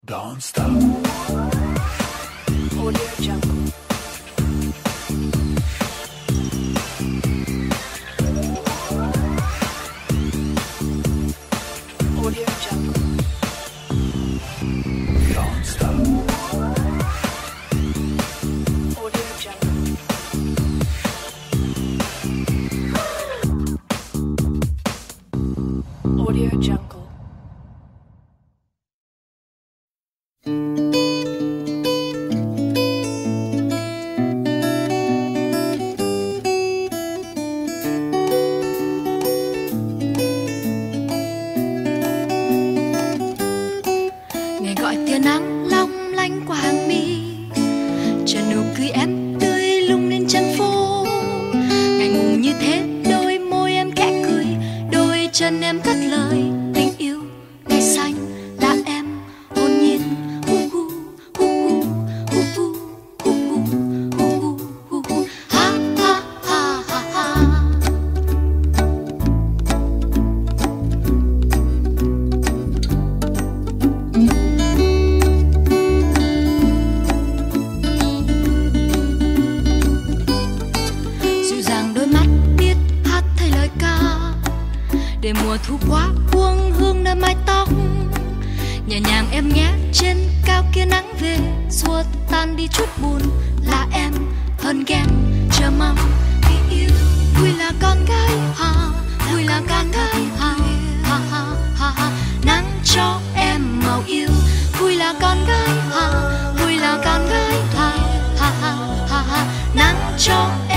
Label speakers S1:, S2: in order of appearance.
S1: Don't stop. Audio Jungle. Audio Jungle. Don't stop. Audio Jungle. Audio Jungle.
S2: Gọi tia nắng long lanh qua hàng mi, chờ nụ cười em tươi lung lên chân phố. Ngày ngùng như thế, đôi môi em khẽ cười, đôi chân em cất lời tình yêu. Ngày xanh là em hồn nhiên hu hu hu hu hu hu hu hu hu hu ha ha ha ha ha. Để mùa thu qua buông hương nơi mái tóc, nhẹ nhàng em nhé, trên cao kia nắng về xua tan đi chút buồn. Là em hơn ghen chờ mong vì yêu. Vui là con gái ha, vui là con gái ha ha ha ha ha. Nắng cho em màu yêu. Vui là con gái ha, vui là con gái ha ha ha ha ha. Nắng cho em